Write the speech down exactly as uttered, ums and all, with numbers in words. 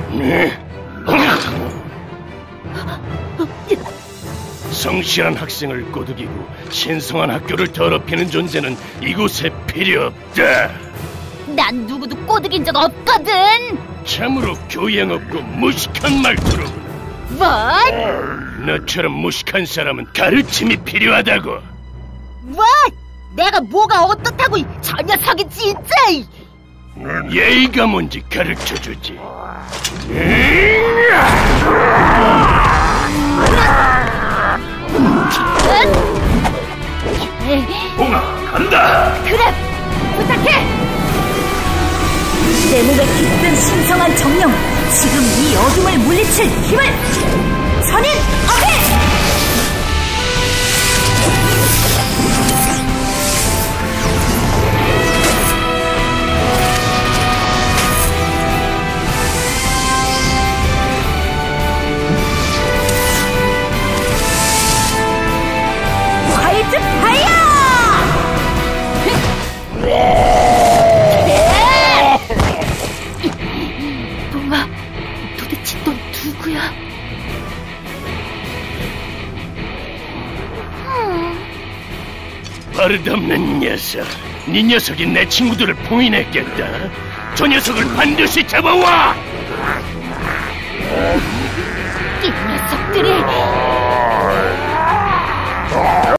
성실한 학생을 꼬드기고 신성한 학교를 더럽히는 존재는 이곳에 필요 없다. 난 누구도 꼬드긴 적 없거든. 참으로 교양 없고 무식한 말투로. 뭐? 너처럼 무식한 사람은 가르침이 필요하다고. 뭐? 내가 뭐가 어떻다고, 저 녀석이 진짜! 예의가 뭔지 가르쳐주지. 봉아, 간다! 그래! 부탁해! 내 몸에 깃든 신성한 정령, 지금 이 어둠을 물리칠 힘을! 선인 어필! 화이트 파이어! 봉아, 도대체 넌 누구야? 버릇없는 녀석. 네 녀석이 내 친구들을 봉인했겠다. 저 녀석을 반드시 잡아와! 이 녀석들이!